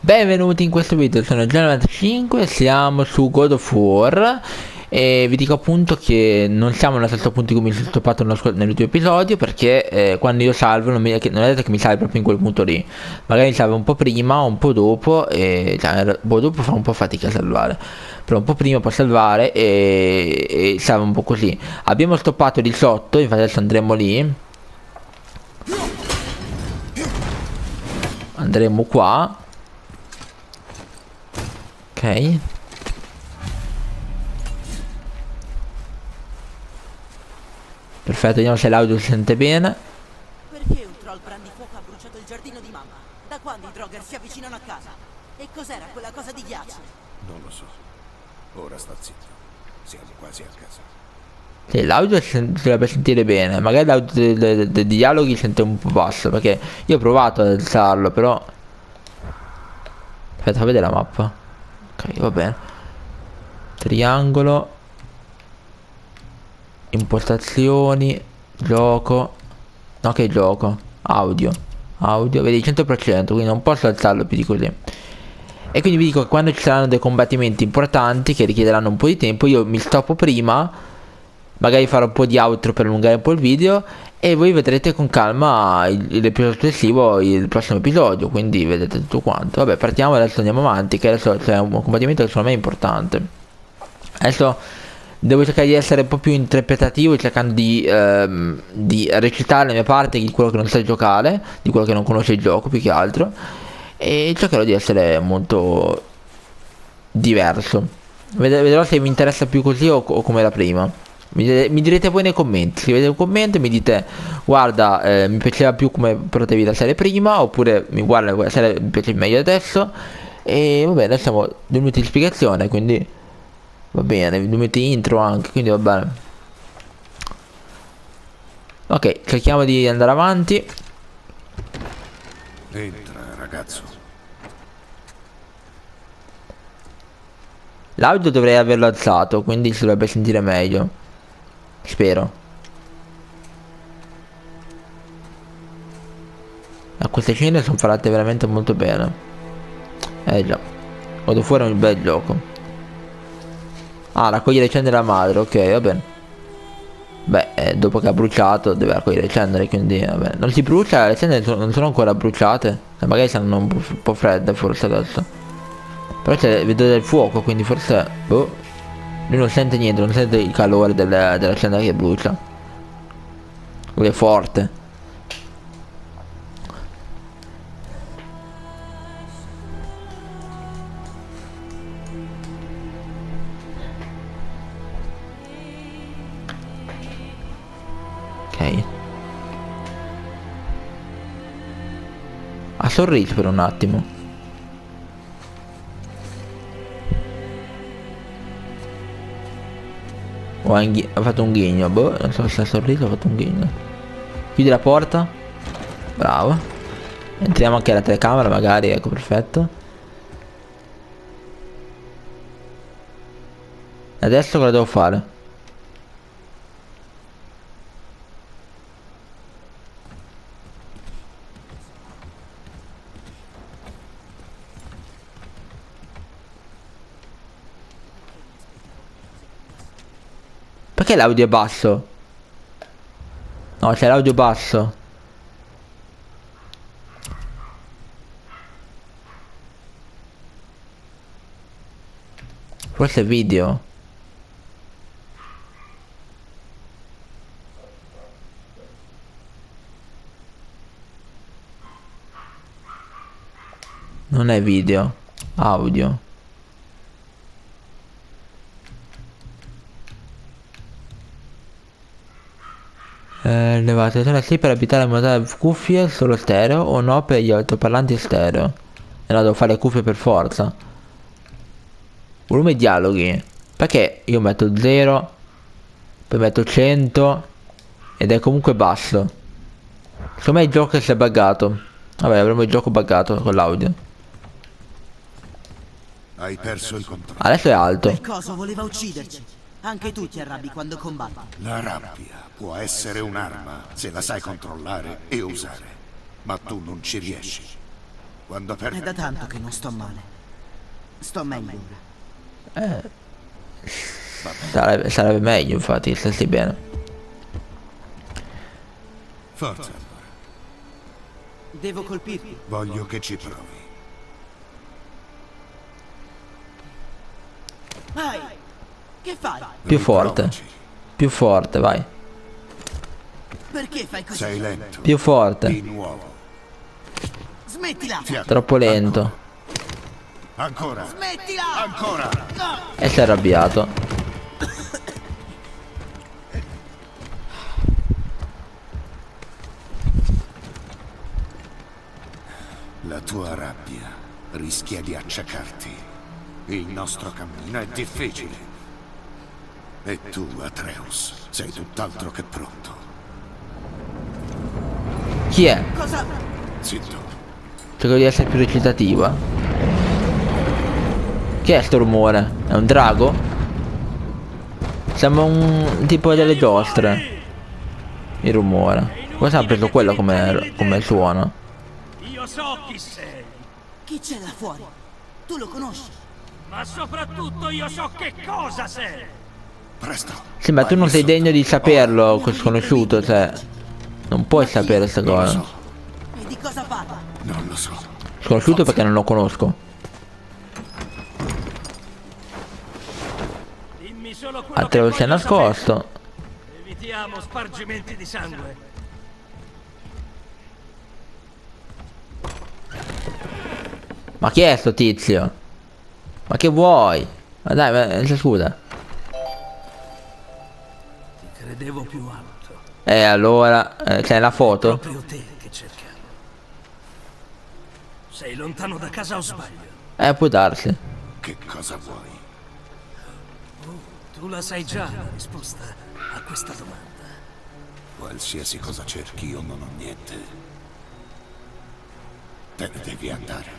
Benvenuti in questo video, sono Gianni95, siamo su God of War e vi dico appunto che non siamo nello stesso punto in cui mi sono stoppato nell'ultimo episodio perché quando io salvo non è detto che mi salvi proprio in quel punto lì, magari mi salva un po' prima o un po' dopo e cioè, dopo fa un po' fatica a salvare, però un po' prima può salvare e salva un po' così. Abbiamo stoppato di sotto, infatti adesso andremo lì, andremo qua. Ok. Perfetto, vediamo se l'audio si sente bene. Perché un troll brandifuoco ha bruciato il giardino di mamma? Da quando i Draugr si avvicinano a casa? E cos'era quella cosa di ghiaccio? Non lo so. Ora sta zitto. Siamo quasi a casa. Sì, l'audio si dovrebbe sentire bene. Magari l'audio dei dialoghi si sente un po' basso. Perché io ho provato ad alzarlo, però. Aspetta, fa vedere la mappa. Ok, va bene. Triangolo. Impostazioni. Gioco. No, che gioco? Audio. Audio. Vedi, 100%. Quindi non posso alzarlo più di così. E quindi vi dico che quando ci saranno dei combattimenti importanti che richiederanno un po' di tempo, io mi stoppo prima, magari farò un po' di outro per allungare un po' il video e voi vedrete con calma l'episodio successivo, il prossimo episodio, quindi vedete tutto quanto. Vabbè, partiamo, adesso andiamo avanti, che adesso c'è un combattimento che secondo me è importante. Adesso devo cercare di essere un po' più interpretativo, cercando di recitare la mia parte di quello che non sa giocare, di quello che non conosce il gioco più che altro, e cercherò di essere molto diverso. Vedrò se mi interessa più così o come era prima. Mi direte voi nei commenti. Scrivete un commento e mi dite: guarda, mi piaceva più come potevi la serie prima, oppure mi guarda, la serie mi piace meglio adesso. E vabbè, adesso siamo 2 minuti di spiegazione, quindi va bene, 2 minuti di intro anche, quindi va bene. Ok, cerchiamo di andare avanti. Entra, ragazzo. L'audio dovrei averlo alzato, quindi si dovrebbe sentire meglio. Spero. Queste scene sono fatte veramente molto bene. Già. Vado fuori un bel gioco. Ah, raccogliere cenere della madre, ok, va bene. Beh, dopo che ha bruciato deve raccogliere cenere, quindi vabbè. Non si brucia, le cenere non sono ancora bruciate. Magari saranno un po' fredde forse adesso. Però vedo del fuoco, quindi forse. Boh. Lui non sente niente, non sente il calore della cenere che brucia. Lui è forte. Ok. Ha sorriso per un attimo. Ha fatto un ghigno. Boh, non so se ha sorriso o ha fatto un ghigno. Chiudi la porta. Bravo. Entriamo anche alla telecamera magari, ecco, perfetto. Adesso cosa devo fare? Perché l'audio è basso? No, c'è l'audio basso. Forse è video. Non è video. Audio. Levate la sì per abitare la modalità cuffie solo stereo o no per gli altoparlanti stereo. E no, devo fare le cuffie per forza. Volume dialoghi. Perché io metto 0, poi metto 100 ed è comunque basso. Secondo me il gioco si è buggato. Vabbè, avremo il gioco buggato con l'audio. Hai perso il controllo. Adesso è alto. Quel coso voleva ucciderci. Anche tu ti arrabbi quando combatti. La rabbia può essere un'arma se la sai controllare e usare. Ma tu non ci riesci. Quando È da perdi... tanto che non sto male. Sto meglio ora. Sarebbe meglio, infatti, se stai bene. Forza allora. Devo colpirti. Voglio che ci provi. Vai! Che fai? Più forte. Riprovaci. Più forte, vai. Perché fai così? Sei lento. Più forte. Di nuovo. Smettila! Fiato. Troppo lento. Ancora. Smettila! Ancora. E si è arrabbiato. La tua rabbia rischia di acciaccarti. Il nostro cammino è difficile. E tu, Atreus, sei tutt'altro che pronto. Chi è? Cosa? Zitto. Cerco di essere più recitativa. Che è sto rumore? È un drago? Sembra un tipo delle giostre. Il rumore. Cosa ha preso quello come suono? Io so chi sei, Chi c'è là fuori? Tu lo conosci? ma soprattutto io so che cosa sei. Presto. Sì, ma tu non sei degno di saperlo, sconosciuto, cioè. Non puoi sapere queste Non lo cose. so. E di cosa parla? Non lo so. Sconosciuto perché non lo conosco. Dimmi solo quello che Matteo si è voglio nascosto. sapere. Evitiamo spargimenti di sangue. Ma chi è sto tizio? Ma che vuoi? Ma dai, ma scusa. Ti credevo più alto. Allora, c'è la foto? Proprio te che cercavo. Sei lontano da casa o sbaglio? Può darsi. Che cosa vuoi? Tu la sai già la risposta a questa domanda. Qualsiasi cosa cerchi, io non ho niente. Te ne devi andare.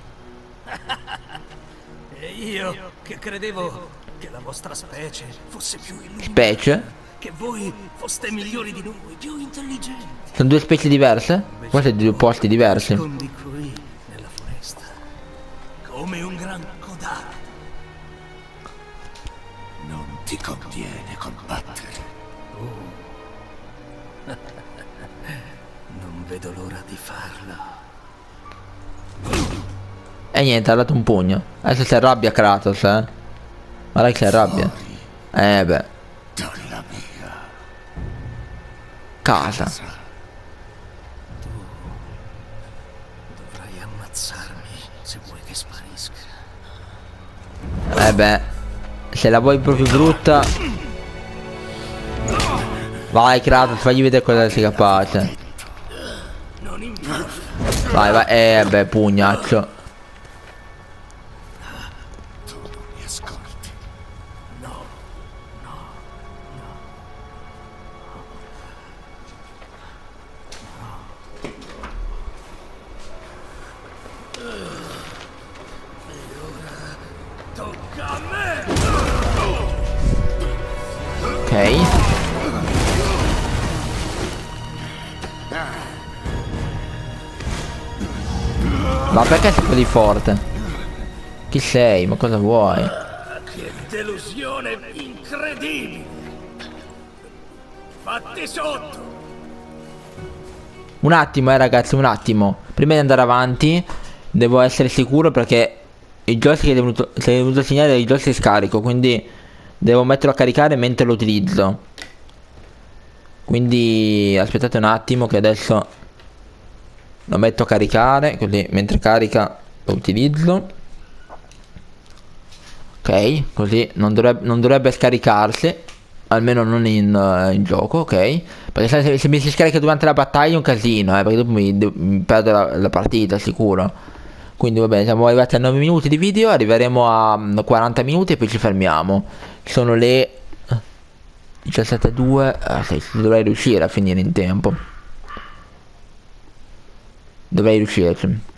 E io che credevo che la vostra specie fosse più illuminata. Specie? Che voi foste migliori di noi, più intelligenti. Sono due specie diverse? Forse due posti diversi. Nascondi qui nella foresta, come un gran codardo. Non ti conviene combattere. Non vedo l'ora di farlo. E niente, ha dato un pugno. Adesso si arrabbia Kratos, Guarda che si arrabbia. Beh. Dalla mia Casa. Dovrai ammazzarmi se vuoi che sparisca. Beh. Se la vuoi proprio brutta. Vai Kratos, fagli vedere cosa sei capace. Non importa. Vai, vai. Beh, pugnaccio. tu non mi ascolti. Tocca a me! Ok. Ma perché sei così forte? Chi sei? Ma cosa vuoi? Che delusione incredibile! Fatti sotto! Un attimo, ragazzi, un attimo. Prima di andare avanti, devo essere sicuro perché il joystick si è venuto a segnare il joystick scarico, quindi devo metterlo a caricare mentre lo utilizzo. Quindi aspettate un attimo che adesso lo metto a caricare, così mentre carica lo utilizzo. Ok, così non dovrebbe scaricarsi, almeno non in gioco, ok? Perché se mi si scarica durante la battaglia è un casino, perché dopo mi perdo la partita, sicuro. Quindi va bene, siamo arrivati a 9 minuti di video, arriveremo a 40 minuti e poi ci fermiamo. Sono le 17:02, dovrei riuscire a finire in tempo. Dovrei riuscirci.